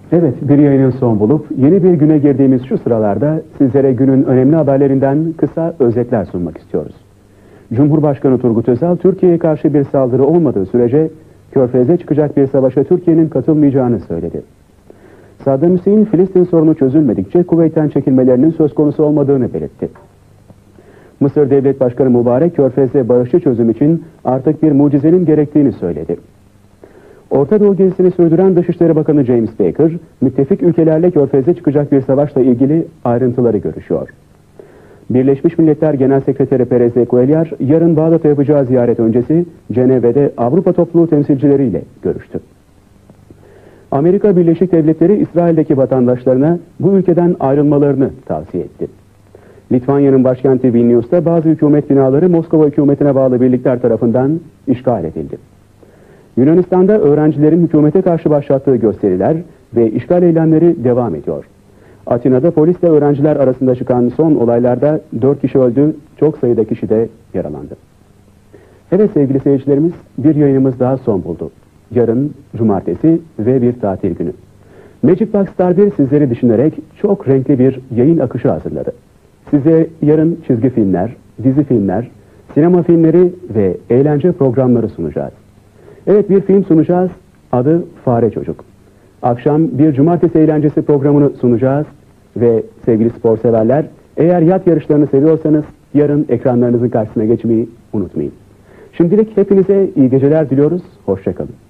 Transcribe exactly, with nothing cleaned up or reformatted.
Evet, bir yayının son bulup yeni bir güne girdiğimiz şu sıralarda sizlere günün önemli haberlerinden kısa özetler sunmak istiyoruz. Cumhurbaşkanı Turgut Özal, Türkiye'ye karşı bir saldırı olmadığı sürece Körfez'e çıkacak bir savaşa Türkiye'nin katılmayacağını söyledi. Saddam Hüseyin, Filistin sorunu çözülmedikçe Kuveyt'ten çekilmelerinin söz konusu olmadığını belirtti. Mısır Devlet Başkanı Mübarek, Körfez'de barışçı çözüm için artık bir mucizenin gerektiğini söyledi. Orta Doğu gezisini sürdüren Dışişleri Bakanı James Baker, müttefik ülkelerle Körfez'e çıkacak bir savaşla ilgili ayrıntıları görüşüyor. Birleşmiş Milletler Genel Sekreteri Perez de Cuellar, yarın Bağdat'a yapacağı ziyaret öncesi Cenevre'de Avrupa topluluğu temsilcileriyle görüştü. Amerika Birleşik Devletleri, İsrail'deki vatandaşlarına bu ülkeden ayrılmalarını tavsiye etti. Litvanya'nın başkenti Vilnius'ta bazı hükümet binaları Moskova hükümetine bağlı birlikler tarafından işgal edildi. Yunanistan'da öğrencilerin hükümete karşı başlattığı gösteriler ve işgal eylemleri devam ediyor. Atina'da polisle öğrenciler arasında çıkan son olaylarda dört kişi öldü, çok sayıda kişi de yaralandı. Evet sevgili seyircilerimiz, bir yayınımız daha son buldu. Yarın cumartesi ve bir tatil günü. Magic Box Star bir sizleri düşünerek çok renkli bir yayın akışı hazırladı. Size yarın çizgi filmler, dizi filmler, sinema filmleri ve eğlence programları sunacağız. Evet, bir film sunacağız, adı Fare Çocuk. Akşam bir cumartesi eğlencesi programını sunacağız ve sevgili spor severler, eğer yat yarışlarını seviyorsanız yarın ekranlarınızın karşısına geçmeyi unutmayın. Şimdilik hepinize iyi geceler diliyoruz, hoşça kalın.